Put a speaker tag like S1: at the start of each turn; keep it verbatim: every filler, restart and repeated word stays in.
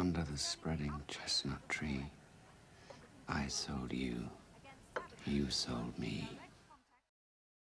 S1: Under the spreading chestnut tree, I sold you, you sold me.